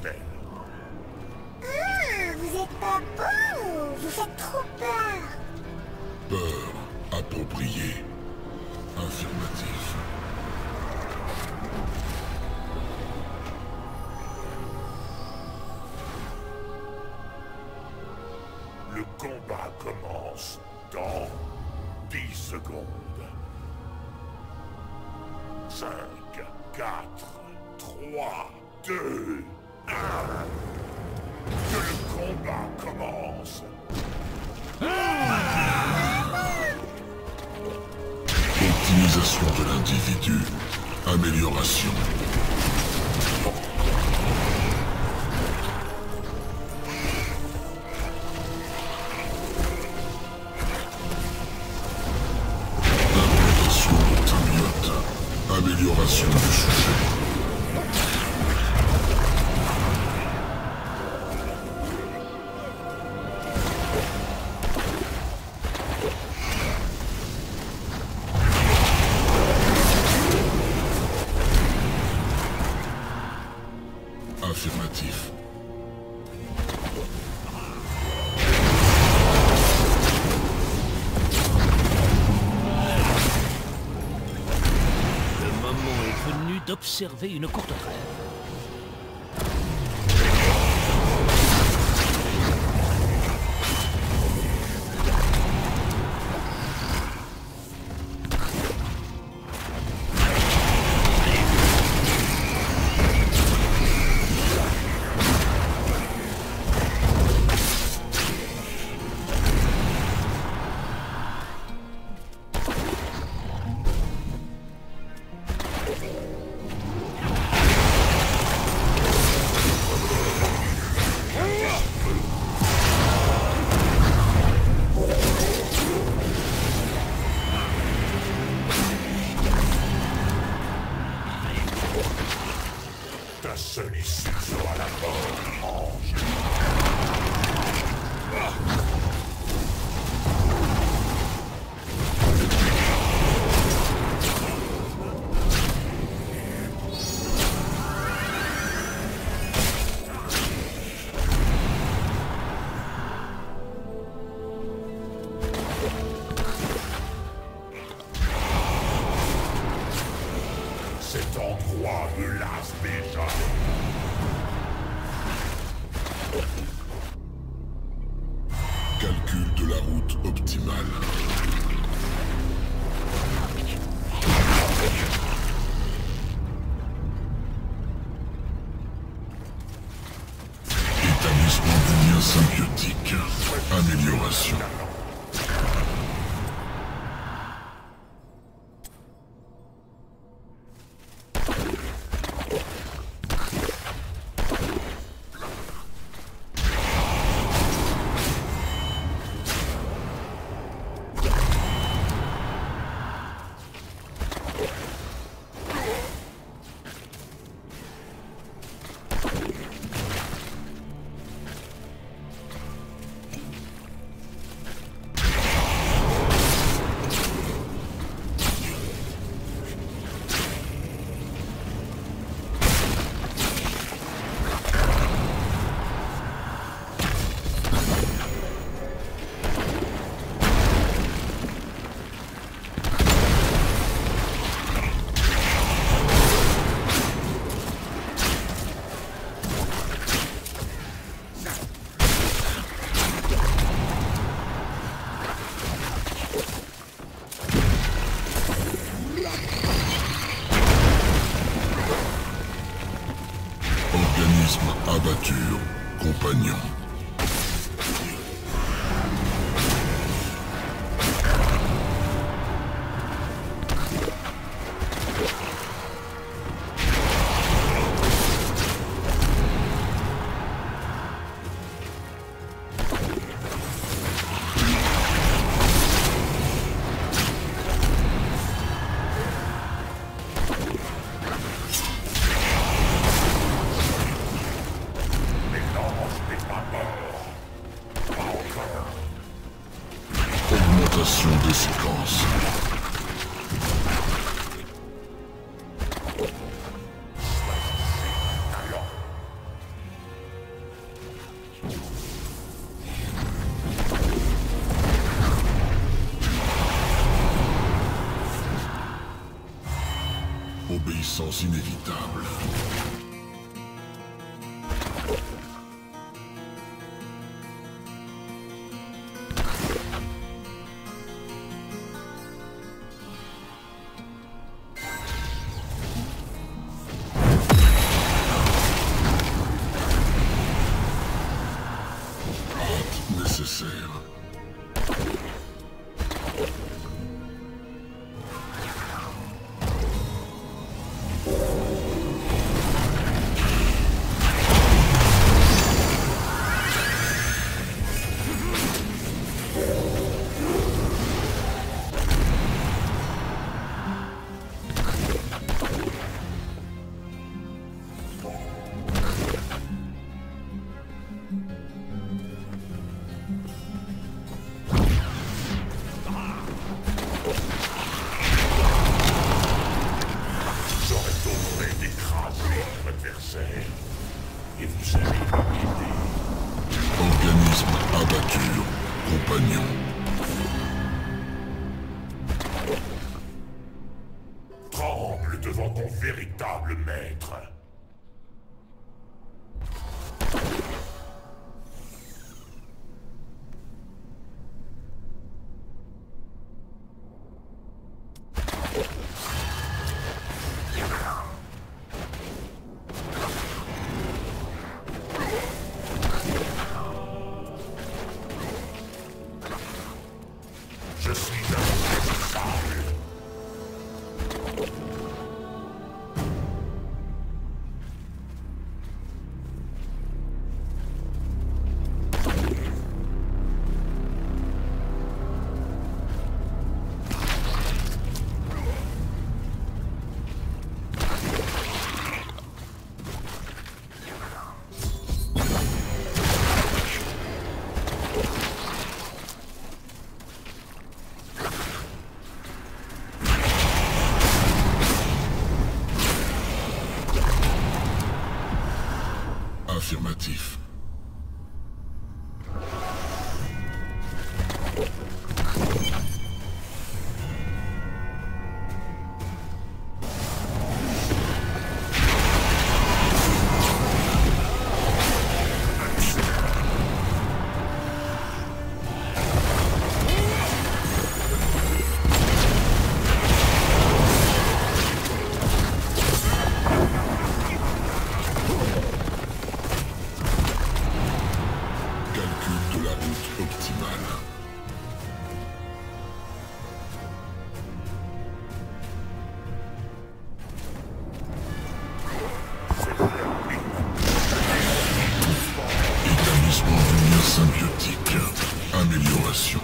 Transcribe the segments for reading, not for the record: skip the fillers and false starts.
mortel. Ah, vous êtes pas beau. Vous faites trop peur. Peur appropriée. Affirmatif. Le combat commence dans 10 secondes. 5, 4, 3, 2, 1. Que le combat commence. Optimisation de l'individu. Amélioration. Implantation de symbiote. Amélioration du sujet. Affirmatif. Le moment est venu d'observer une courte trêve. Ta seule issue sera la mort, ange. Cet endroit me lasse déjà. Calcul de la route optimale. Établissement du lien symbiotique. Amélioration. Organisme abatture, compagnon. Augmentation des séquences. reconnaissance inévitable. Hâte nécessaire. J'aurais tendré d'écraser votre adversaire. Et vous allez m'aider. Organisme abattu. Compagnon. Tremble devant ton véritable maître. Je suis insaisissable. Affirmatif. Calcul de la route optimale. Établissement du lien symbiotique. Amélioration.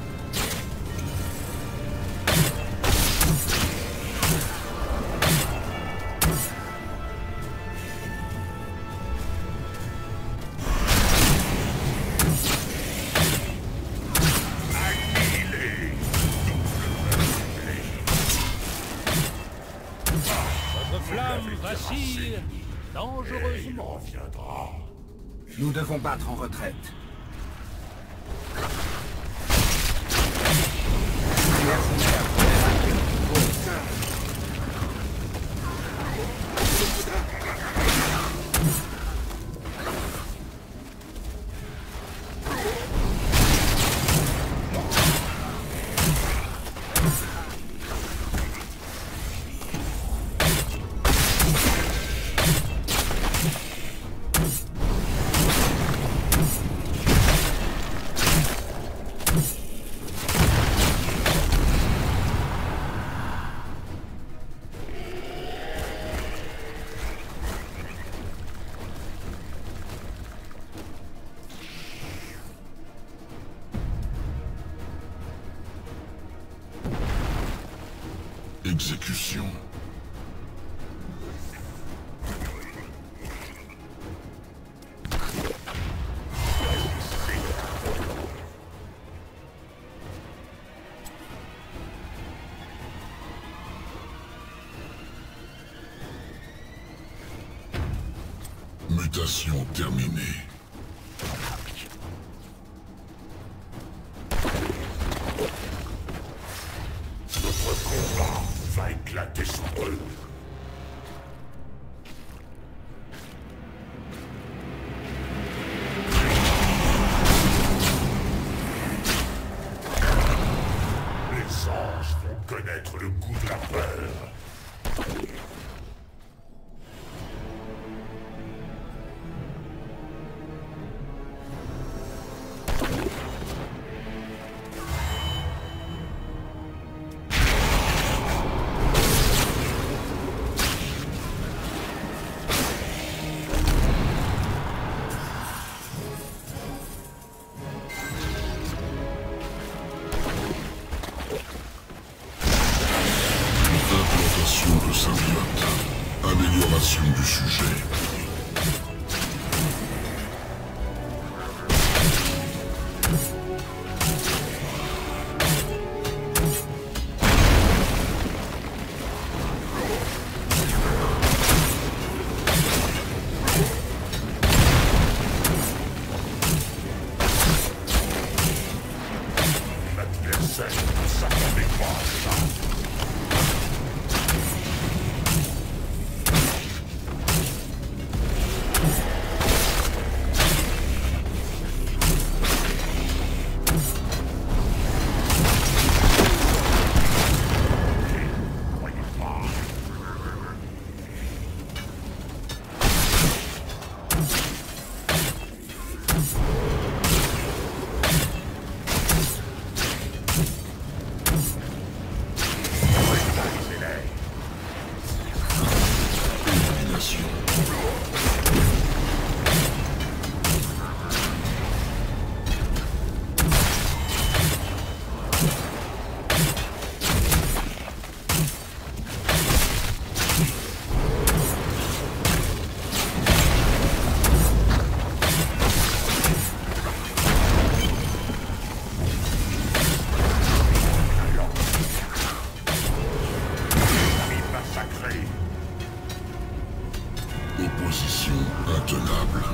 Votre flamme vacille Il dangereusement. reviendra. Nous devons battre en retraite. Exécution. Mutation terminée. Notre combat va éclater sous peu. Convenable.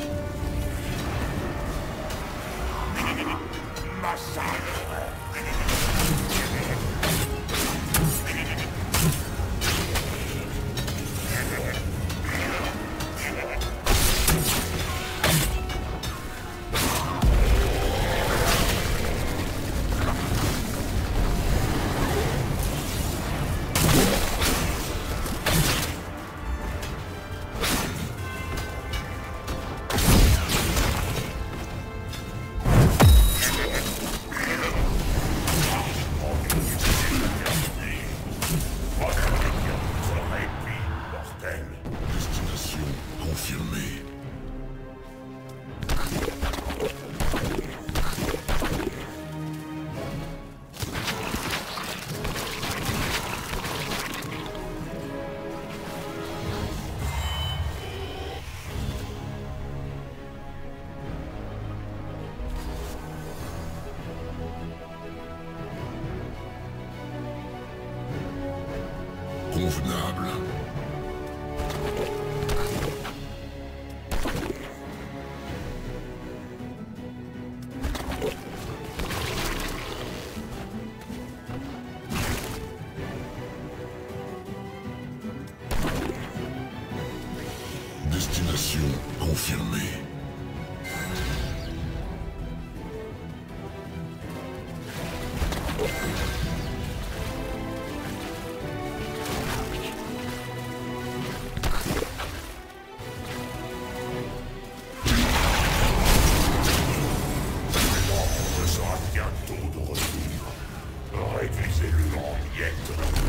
Destination confirmée. Convenable. Destination confirmée. L'ombre sera bientôt de retour. Réduisez-le en miettes.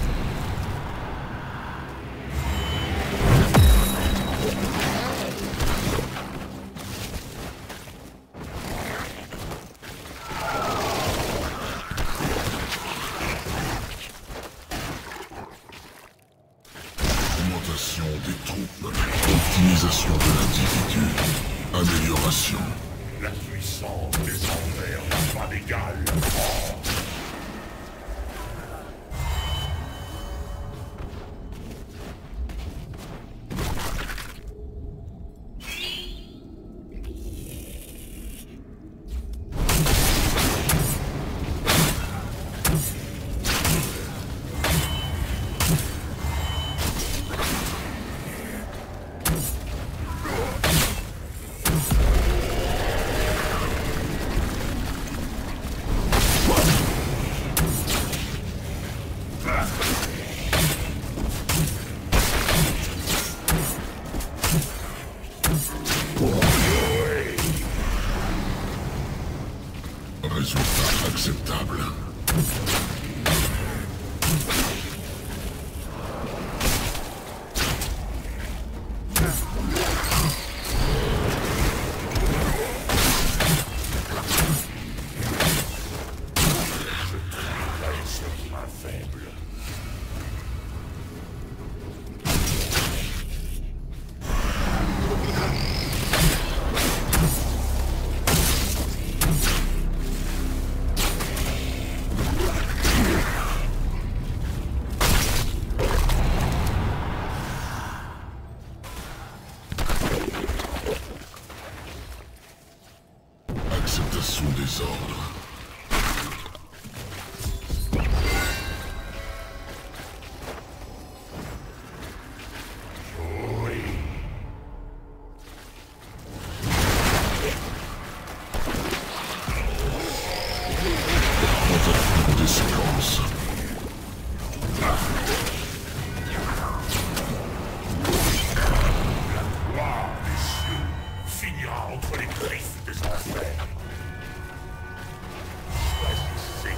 Augmentation des troupes. Optimisation de l'individu. Amélioration. La puissance des envers n'a pas d'égal. Résultat acceptable. Faible. Acceptation des ordres. Tentative des séquences. Gloire des cieux finira entre les griffes des enfers. Choisissez.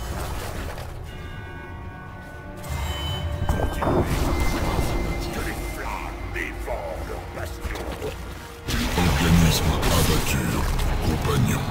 Continuez. Que les flammes dévorent leur bastion. Organisme abattu. Compagnon.